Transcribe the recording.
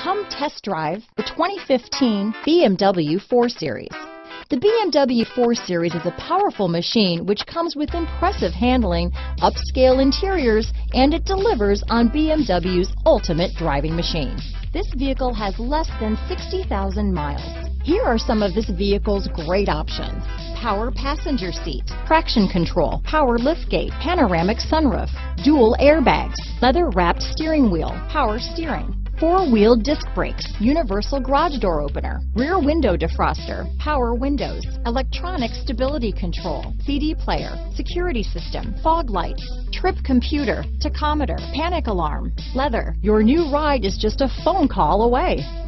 Come test drive the 2015 BMW 4 Series. The BMW 4 Series is a powerful machine which comes with impressive handling, upscale interiors, and it delivers on BMW's ultimate driving machine. This vehicle has less than 60,000 miles. Here are some of this vehicle's great options: power passenger seat, traction control, power liftgate, panoramic sunroof, dual airbags, leather-wrapped steering wheel, power steering, four-wheel disc brakes, universal garage door opener, rear window defroster, power windows, electronic stability control, CD player, security system, fog lights, trip computer, tachometer, panic alarm, leather. Your new ride is just a phone call away.